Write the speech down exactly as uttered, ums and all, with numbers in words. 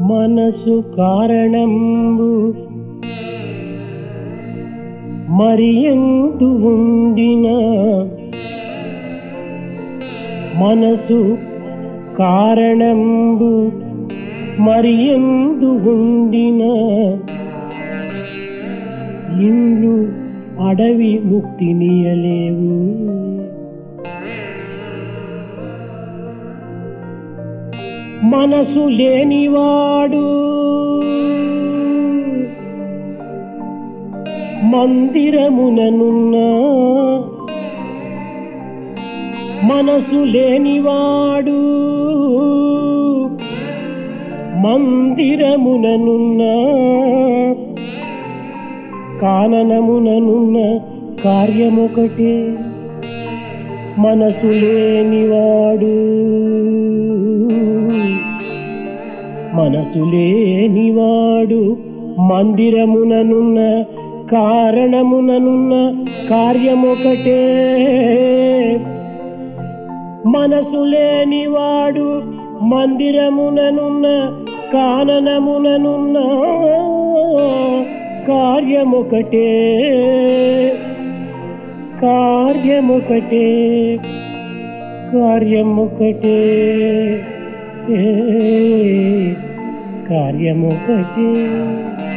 మనసు కారణంబు మరి ఎందు ఉండిన మనసు కారణంబు మరి ఎందు ఉండిన ఇండ్లు అడవి ముక్తినియలేవు. మనసు లేనివాడు మందిరముననున్న మనసు లేనివాడు మందిరముననున్న కాననముననున్న కార్యమొకటే. మనసు లేనివాడు మనసు లేనివాడు మందిరముననున్న కారణముననున్న కార్యమొకటే. మనసు లేనివాడు మందిరముననున్న కాననముననున్న కార్యమొకటే. కార్యమొకటే కార్యమొకటే కార్యమొకటే.